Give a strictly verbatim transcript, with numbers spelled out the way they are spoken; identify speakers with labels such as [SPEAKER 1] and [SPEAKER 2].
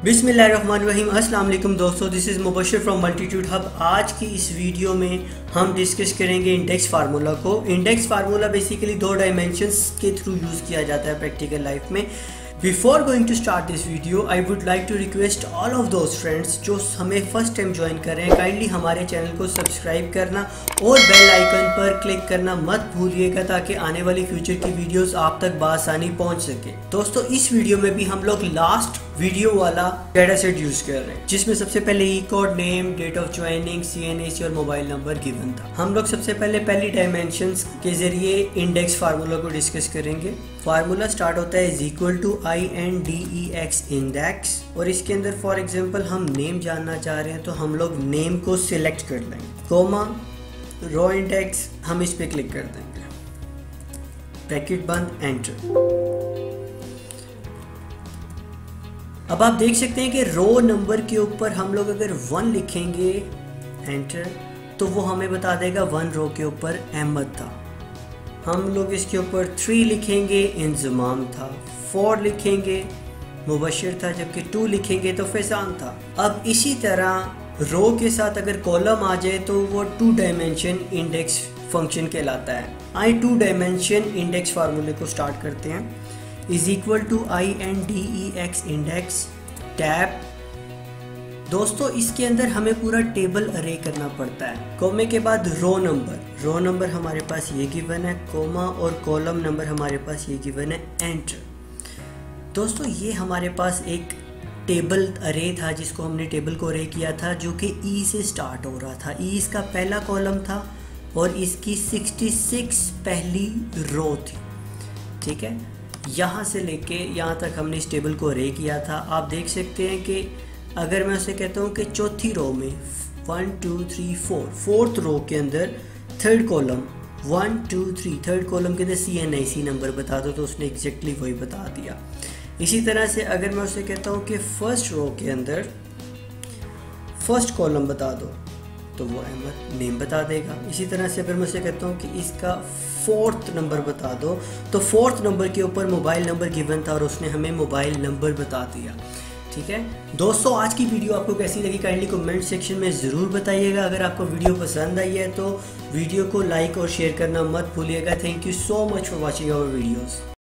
[SPEAKER 1] बिस्मिल्लाहिर्रहमानिर्रहीम। अस्सलाम वालेकुम दोस्तों, this is Mubashir from Multitude Hub. आज की इस वीडियो में हम डिस्कस करेंगे इंडेक्स फार्मूला को। इंडेक्स फार्मूला बेसिकली दो डायमेंशंस के थ्रू यूज़ किया जाता है प्रैक्टिकल लाइफ में। Before going to start this video I would like to request all of those friends जो हमें फर्स्ट टाइम ज्वाइन कर रहे हैं, काइंडली हमारे चैनल को सब्सक्राइब करना और बेल आइकन पर क्लिक करना मत भूलिएगा ताकि आने वाली फ्यूचर की वीडियोस आप तक बआसानी पहुंच सके। दोस्तों, इस वीडियो में भी हम लोग लास्ट वीडियो वाला डेटा सेट यूज कर रहे हैं जिसमें सबसे पहले E code, name, date of joining, C N A C और मोबाइल नंबर गिवन था। हम लोग सबसे पहले पहली डायमेंशंस के जरिए इंडेक्स फार्मूला को डिस्कस करेंगे। फार्मूला स्टार्ट होता है is equal to I N D E X index, और इसके अंदर फॉर एग्जांपल हम नेम जानना चाह रहे हैं तो हम लोग नेम को सिलेक्ट कर लेंगे, कोमा रो इंडेक्स हम इस पे क्लिक कर देंगे, ब्रैकेट बंद, एंटर। अब आप देख सकते हैं कि रो नंबर के ऊपर हम लोग अगर वन लिखेंगे, एंटर, तो वो हमें बता देगा वन रो के ऊपर अहमद था। हम लोग इसके ऊपर थ्री लिखेंगे, इंजमाम था। फोर लिखेंगे, मुबशिर था, जबकि टू लिखेंगे तो फैजान था। अब इसी तरह रो के साथ अगर कॉलम आ जाए तो वो टू डायमेंशन इंडेक्स फंक्शन कहलाता है। आई टू डायमेंशन इंडेक्स फार्मूले को स्टार्ट करते हैं। Is equal to I N D E X index tab. दोस्तों, इसके अंदर हमें पूरा टेबल अरे करना पड़ता है। कोमे के बाद रो नंबर, रो नंबर हमारे पास ये गिवन है, कोमा और कॉलम नंबर हमारे पास ये गिवन है, एंटर। दोस्तों, ये हमारे पास एक टेबल अरे था जिसको हमने टेबल को अरे किया था जो कि ई से स्टार्ट हो रहा था। ई इसका पहला कॉलम था और इसकी सिक्सटी सिक्स पहली रो थी। ठीक है, यहाँ से लेके यहाँ तक हमने इस टेबल को अरे किया था। आप देख सकते हैं कि अगर मैं उसे कहता हूँ कि चौथी रो में one two three four, fourth row के अंदर third column one two three, third column के अंदर सी एन आई सी नंबर बता दो, तो उसने एग्जैक्टली वही बता दिया। इसी तरह से अगर मैं उसे कहता हूँ कि फर्स्ट रो के अंदर फर्स्ट कॉलम बता दो तो वो अहमद नेम बता देगा। इसी तरह से अगर मैं उसे कहता हूँ कि इसका फोर्थ नंबर बता दो तो फोर्थ नंबर के ऊपर मोबाइल नंबर गिवन था और उसने हमें मोबाइल नंबर बता दिया। ठीक है दोस्तों, आज की वीडियो आपको कैसी लगी काइंडली कमेंट सेक्शन में ज़रूर बताइएगा। अगर आपको वीडियो पसंद आई है तो वीडियो को लाइक और शेयर करना मत भूलिएगा। Thank you so much for watching our videos.